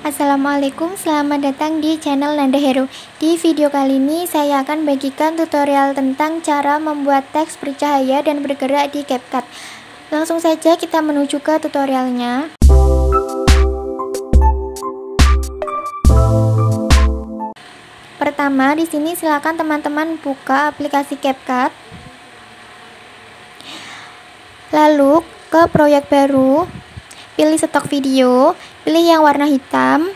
Assalamualaikum, selamat datang di channel Nanda Hero. Di video kali ini saya akan bagikan tutorial tentang cara membuat teks bercahaya dan bergerak di CapCut. Langsung saja kita menuju ke tutorialnya. Pertama, di sini silakan teman-teman buka aplikasi CapCut. Lalu ke proyek baru, pilih stok video, pilih yang warna hitam,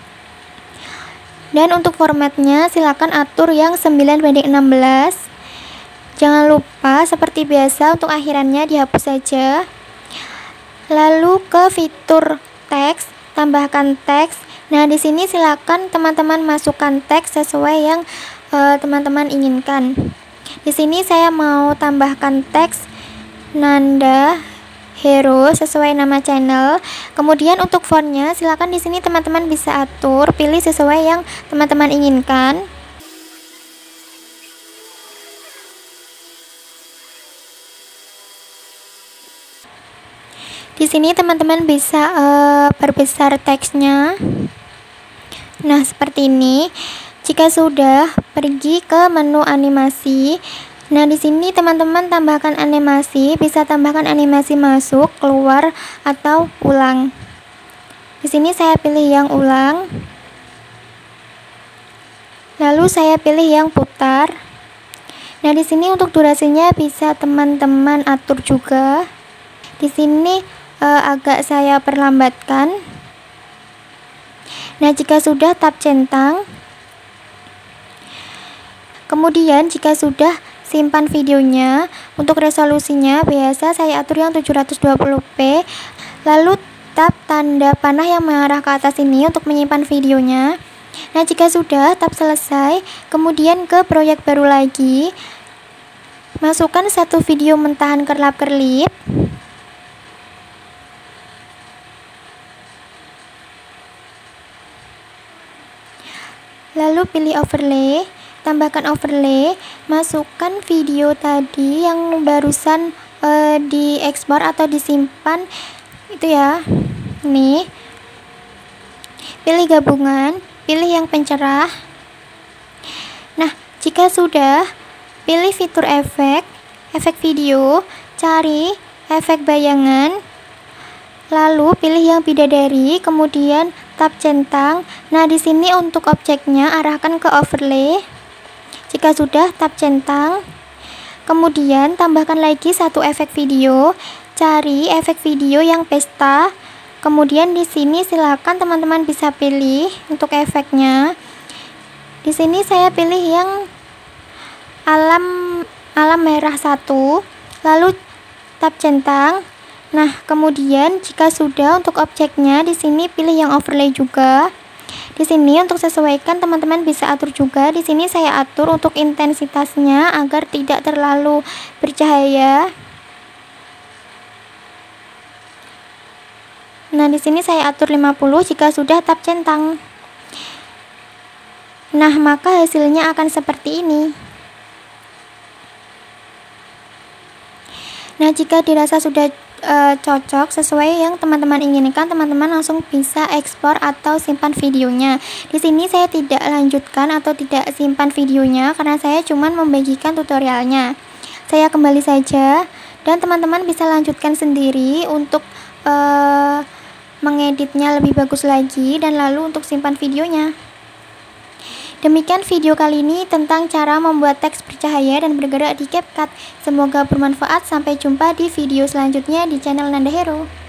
dan untuk formatnya silakan atur yang 9:16. Jangan lupa seperti biasa untuk akhirannya dihapus saja. Lalu ke fitur teks, tambahkan teks. Nah, di sini silakan teman-teman masukkan teks sesuai yang teman-teman inginkan. Di sini saya mau tambahkan teks Nanda Hero sesuai nama channel. Kemudian untuk fontnya silakan di sini teman-teman bisa atur, pilih sesuai yang teman-teman inginkan. Di sini teman-teman bisa perbesar teksnya. Nah, seperti ini. Jika sudah, pergi ke menu animasi. Nah, di sini teman-teman tambahkan animasi, bisa tambahkan animasi masuk, keluar, atau ulang. Di sini saya pilih yang ulang. Lalu saya pilih yang putar. Nah, di sini untuk durasinya bisa teman-teman atur juga. Di sini agak saya perlambatkan. Nah, jika sudah tap centang. Kemudian jika sudah simpan videonya. Untuk resolusinya biasa saya atur yang 720p. Lalu tap tanda panah yang mengarah ke atas ini untuk menyimpan videonya. Nah, jika sudah, tap selesai. Kemudian ke proyek baru lagi. Masukkan satu video mentahan kerlap-kerlip. Lalu pilih overlay. Tambahkan overlay, masukkan video tadi yang barusan diekspor atau disimpan itu ya. Nih. Pilih gabungan, pilih yang pencerah. Nah, jika sudah, pilih fitur efek video, cari efek bayangan. Lalu pilih yang bidadari, kemudian tap centang. Nah, di sini untuk objeknya arahkan ke overlay. Jika sudah, tap centang. Kemudian tambahkan lagi satu efek video. Cari efek video yang pesta. Kemudian di sini silakan teman-teman bisa pilih untuk efeknya. Di sini saya pilih yang alam merah 1. Lalu tap centang. Nah, kemudian jika sudah untuk objeknya di sini pilih yang overlay juga. Di sini untuk sesuaikan teman-teman bisa atur juga. Di sini saya atur untuk intensitasnya agar tidak terlalu bercahaya. Nah, di sini saya atur 50. Jika sudah, tap centang. Nah, maka hasilnya akan seperti ini. Nah, jika dirasa sudah cocok sesuai yang teman-teman inginkan, teman-teman langsung bisa ekspor atau simpan videonya. Di sini saya tidak lanjutkan atau tidak simpan videonya karena saya cuma membagikan tutorialnya. Saya kembali saja dan teman-teman bisa lanjutkan sendiri untuk mengeditnya lebih bagus lagi dan lalu untuk simpan videonya. Demikian video kali ini tentang cara membuat teks bercahaya dan bergerak di CapCut. Semoga bermanfaat. Sampai jumpa di video selanjutnya di channel Nanda Hero.